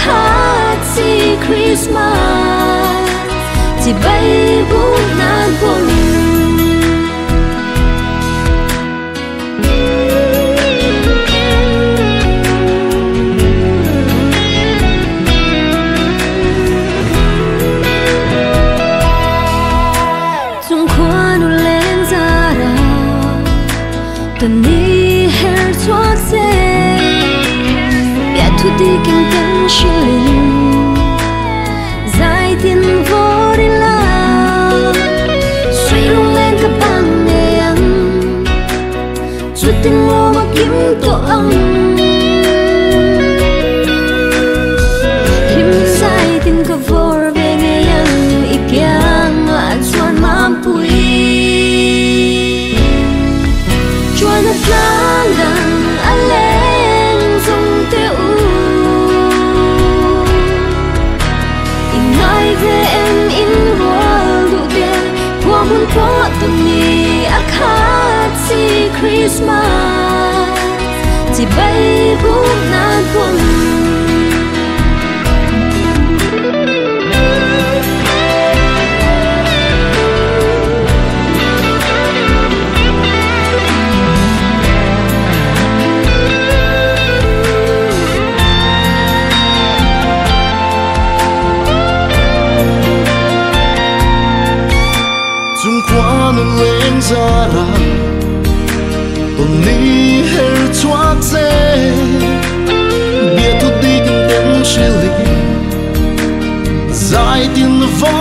khát si Christmas chỉ bay buông nan buông chung khoa nu lên ra ra tuần đi her thoát xe biết thu đi kinh kinh shilling dài tiền vô đi la suy lung lên các băng đèn chút tiền lô mà kiếm tổ ông him sai tiền có vô về nghe yang ikyang at chuan mam pui chuan at lang lang aleng zong te u ingai ve em in world du te qua mun po tuần ni akhat si Christmas chỉ bay buông nan buông lên ra ra tuần ní her thoát xe biết thu đi kinh tế shilling dài tiền vô